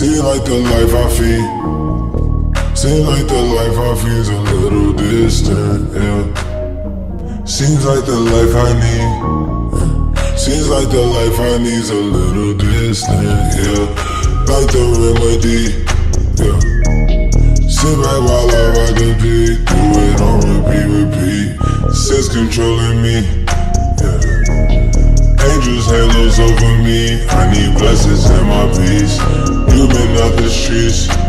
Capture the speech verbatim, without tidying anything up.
Seem like the life I feed. Seem like the life I feed's a little distant, yeah. Seems like the life I need. Seems like the life I need's a little distant, yeah. Like the remedy, yeah. Sit back while I ride the beat. Do it on repeat, repeat. Sense controlling me, yeah. Angels, halos over me. I need blessings and my peace. You been out the streets.